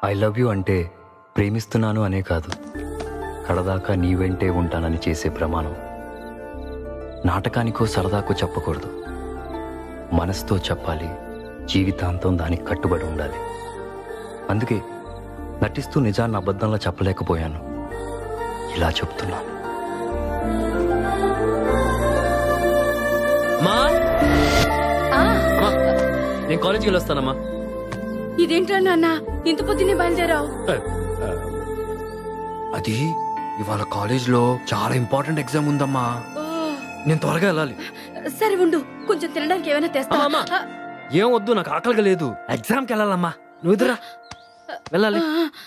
I love you అంటే ప్రేమిస్తున్నాను అనే కాదు, కడదాకా నీ వెంటే ఉంటానని చేసే ప్రమాణం. నాటకానికో సరదాకో చెప్పకూడదు, మనసుతో చెప్పాలి, జీవితాంతం దానికి కట్టుబడి ఉండాలి. అందుకే నటిస్తూ నిజాన్ని అబద్ధంలా చెప్పలేకపోయాను, ఇలా చెప్తున్నాను. నేను కాలేజీకి వెళ్ళొస్తానమ్మా. ఇదేంట్రా నాన్న ఇంత పొద్దున్నే బయలుదేరావు? అది ఇవాళ కాలేజ్లో చాలా ఇంపార్టెంట్ ఎగ్జామ్ ఉందమ్మా, నేను త్వరగా వెళ్ళాలి. సరే ఉండు, కొంచెం తినడానికి ఏమైనా తెస్తా. ఏం వద్దు, నాకు ఆకలిగా లేదు, ఎగ్జామ్కి వెళ్ళాలమ్మా. నువ్వు ఎదురా వెళ్ళాలి.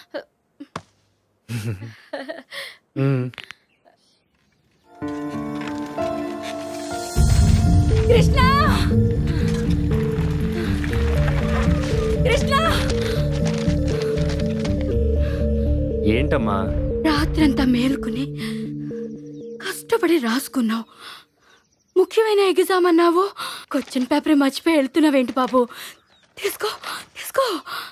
కృష్ణ కృష్ణ, ఏంటమ్మా? రాత్రంతా మేలుకుని కష్టపడి రాసుకున్నావు, ముఖ్యమైన ఎగ్జామ్ అన్నావు, క్వశ్చన్ పేపర్ మర్చిపోయి వెళ్తున్నావేంటి బాబు? తీసుకో తీసుకో.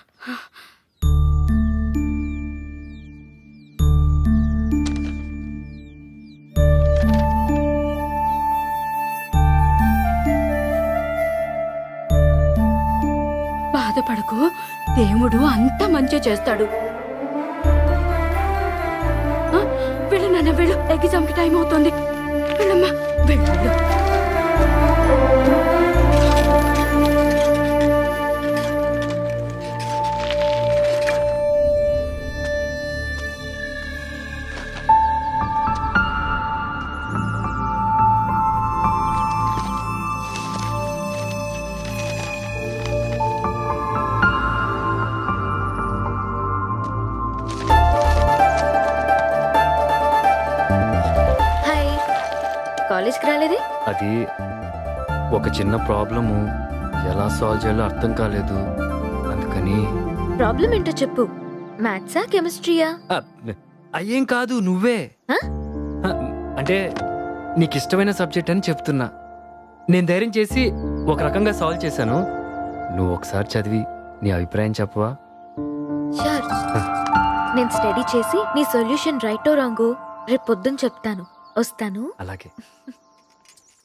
బాధపడకు, దేవుడు అంతా మంచి చేస్తాడు. వెళ్ళు నాన్న వెళ్ళు, ఎగ్జామ్ కి టైం అవుతుంది. వెళ్ళమ్మా వెళ్ళు వెళ్ళు. కాలేజ్కి రాలేదే? అది ఒక చిన్న ప్రాబ్లము, ఎలా సాల్వ్ చేయాలో అర్థం కాలేదు, అందుకని. ప్రాబ్లం ఏంటో చెప్పు. మ్యాథ్సా కెమిస్ట్రీయా? అయ్యేం కాదు, నువ్వే. అంటే నీకు ఇష్టమైన సబ్జెక్ట్ అని చెప్తున్నా. నేను ధైర్యం చేసి ఒక రకంగా సాల్వ్ చేశాను, నువ్వు ఒకసారి చదివి నీ అభిప్రాయం చెప్పవా? షూర్. నేను స్టడీ చేసి నీ సొల్యూషన్ రైటో రాంగో రేపు పొద్దున్న చెప్తాను. వస్తాను. అలాగే.